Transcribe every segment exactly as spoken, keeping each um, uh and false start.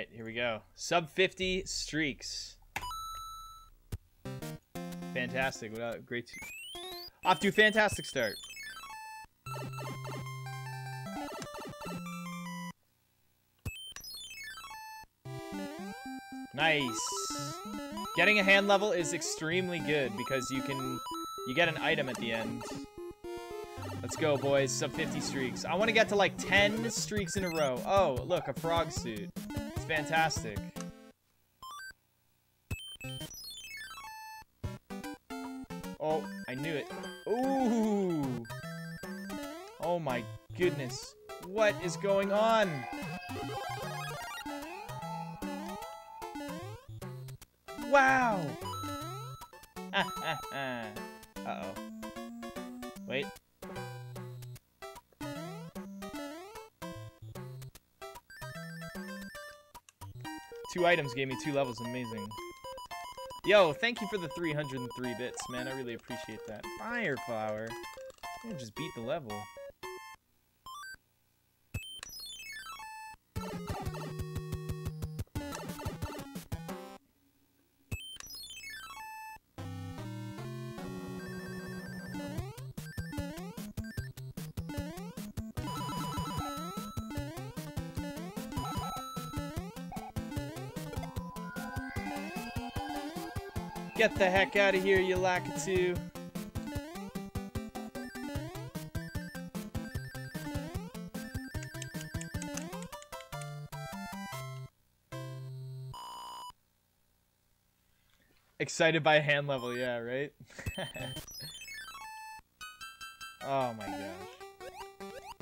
right, here we go. Sub fifty streaks. Fantastic. What a great. Off to a fantastic start. Nice. Getting a hand level is extremely good because you can you get an item at the end. Let's go, boys. Sub fifty streaks. I want to get to like ten streaks in a row. Oh, look, a frog suit. It's fantastic. Oh, I knew it. Ooh. Oh my goodness. What is going on? Wow. Uh-oh. Wait. Two items gave me two levels. Amazing. Yo, thank you for the three hundred three bits, man. I really appreciate that. Fire flower. I just beat the level. Get the heck out of here, you lackatoo. Excited by a hand level, yeah, right? Oh my gosh.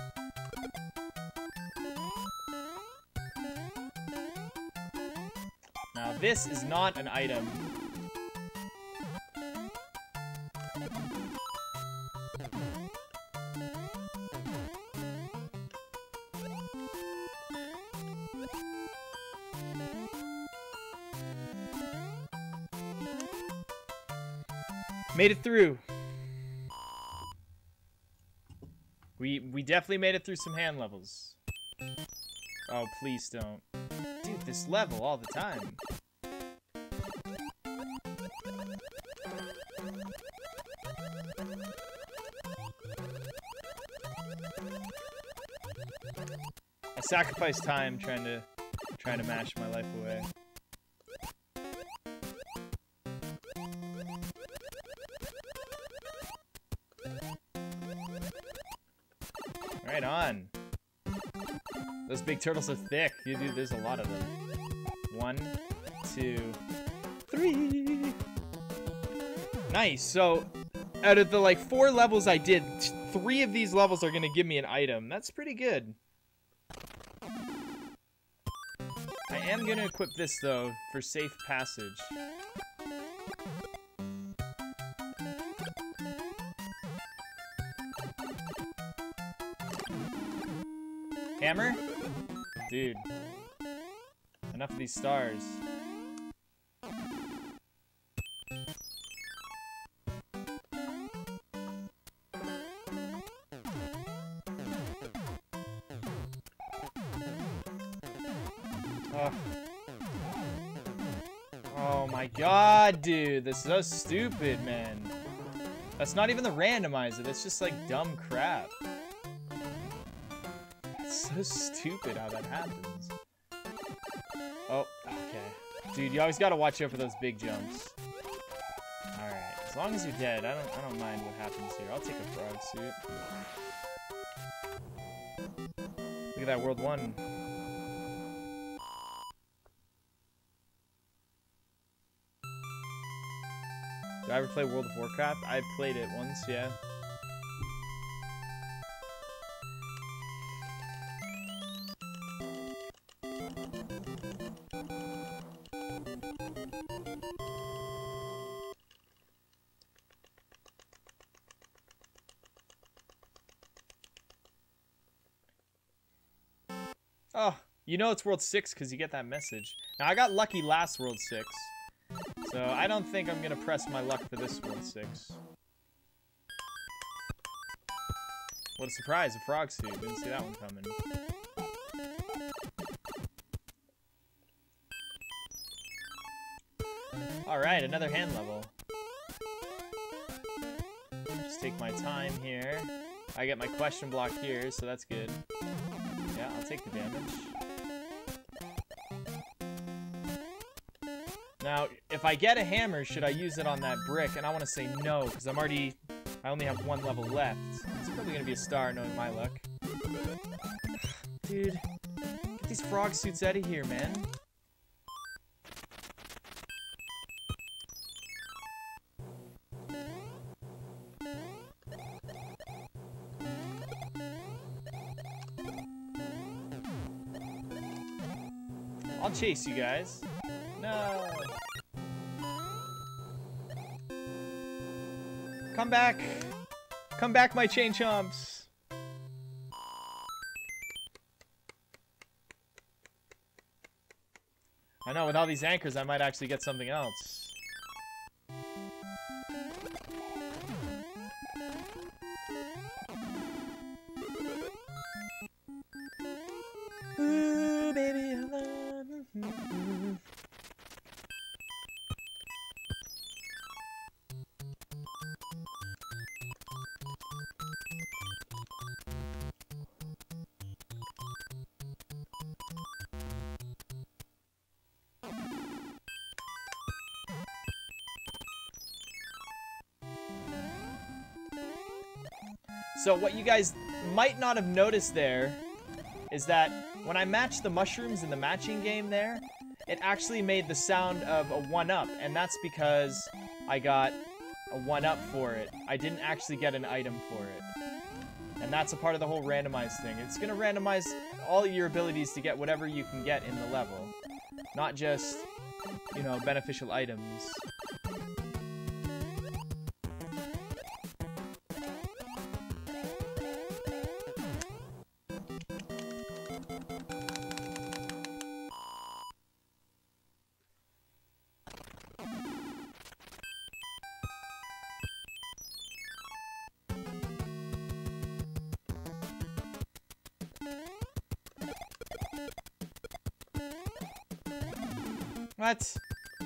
Now this is not an item. Made it through. We we definitely made it through some hand levels. Oh, please don't. Dude, this level all the time. I sacrificed time trying to trying to mash my life away. Right on. Those big turtles are thick. You dude, there's a lot of them. One, two, three. Nice. So, out of the like four levels I did, three of these levels are gonna give me an item. That's pretty good. I am gonna equip this though for safe passage. Hammer? Dude. Enough of these stars. Oh. Oh my god, dude. This is so stupid, man. That's not even the randomizer. That's just like dumb crap. So stupid how that happens. Oh, okay. Dude, you always gotta watch out for those big jumps. Alright, as long as you're dead, I don't I don't mind what happens here. I'll take a frog suit. Look at that world one. Did I ever play World of Warcraft? I played it once, yeah. Oh, you know it's World six because you get that message. Now, I got lucky last World six, so I don't think I'm going to press my luck for this World six. What a surprise, a frog suit. Didn't see that one coming. Alright, another hand level. Just take my time here. I get my question block here, so that's good. Yeah, I'll take the damage. Now, if I get a hammer, should I use it on that brick? And I want to say no, because I'm already... I only have one level left. It's probably going to be a star, knowing my luck. Dude, get these frog suits out of here, man. I'll chase you guys. No. Come back. Come back, my chain chomps. I know, with all these anchors, I might actually get something else. Ooh, baby, I love you. So what you guys might not have noticed there is that when I matched the mushrooms in the matching game there, it actually made the sound of a one-up, and that's because I got a one-up for it. I didn't actually get an item for it. And that's a part of the whole randomized thing. It's going to randomize all your abilities to get whatever you can get in the level. Not just, you know, beneficial items. What?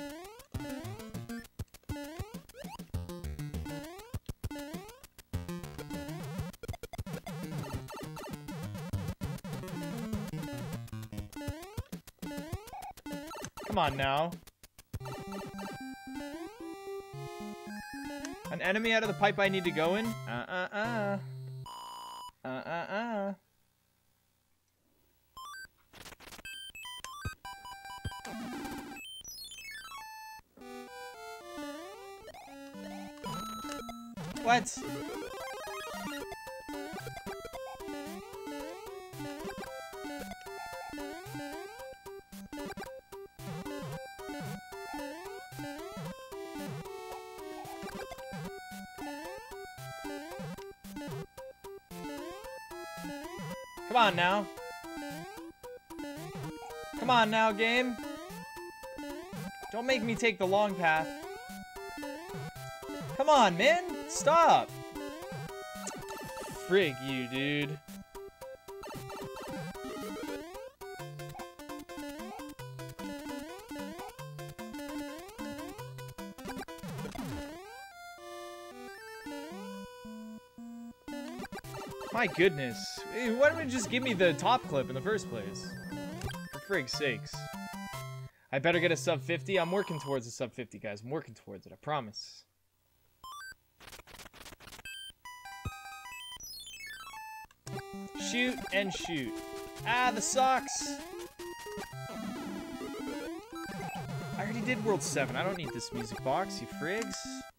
Come on now. An enemy out of the pipe I need to go in? Uh-uh-uh. Uh-uh-uh. What? Come on now. Come on now, game. Don't make me take the long path. Come on, man. Stop! Frig you, dude. My goodness. Why don't you just give me the top clip in the first place? For frig's sakes. I better get a sub fifty. I'm working towards a sub fifty, guys. I'm working towards it, I promise. Shoot and shoot. Ah, the socks! I already did World seven. I don't need this music box, you frigs.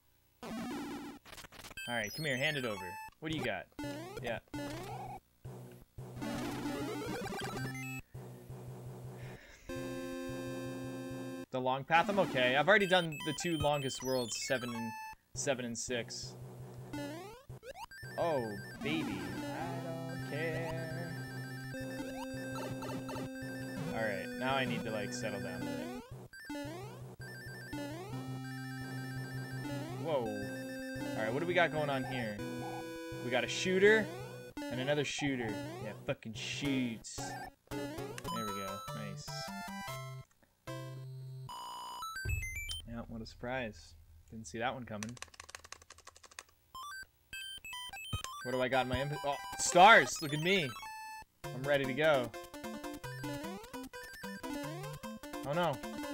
Alright, come here. Hand it over. What do you got? Yeah. The long path? I'm okay. I've already done the two longest worlds, seven and seven and six. Oh, baby. Care. Alright, now I need to like settle down a bit. Whoa. Alright, what do we got going on here? We got a shooter and another shooter. Yeah, fucking shoots. There we go. Nice. Yeah, what a surprise. Didn't see that one coming. What do I got in my inventory? Oh, stars! Look at me. I'm ready to go. Oh no.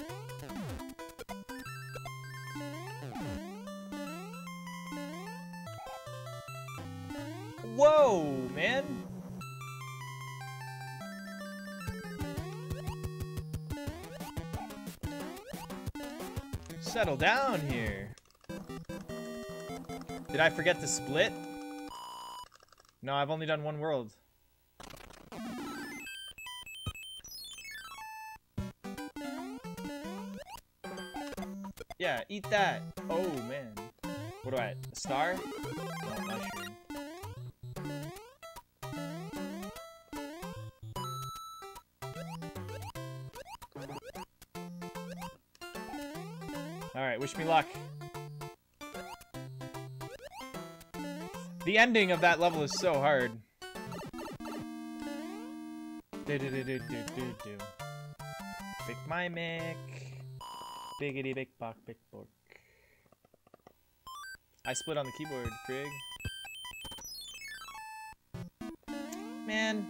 Whoa, man. Settle down here. Did I forget to split? No, I've only done one world. Yeah, eat that. Oh, man. What do I... A star? Oh, mushroom. Alright, wish me luck. The ending of that level is so hard. Do do do do do do do. Big my mic. Biggity big buck big book. I split on the keyboard, Frig. Man.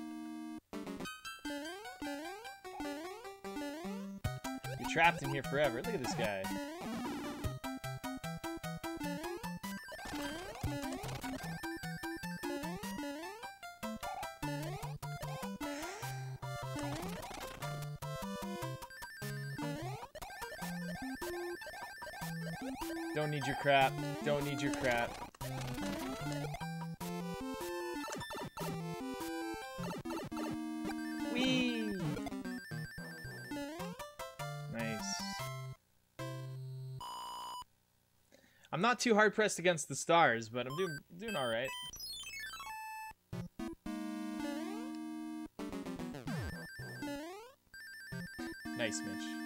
You're trapped in here forever. Look at this guy. Don't need your crap. Don't need your crap. Whee! Nice. I'm not too hard pressed against the stars, but I'm doing doing all right. Nice, Mitch.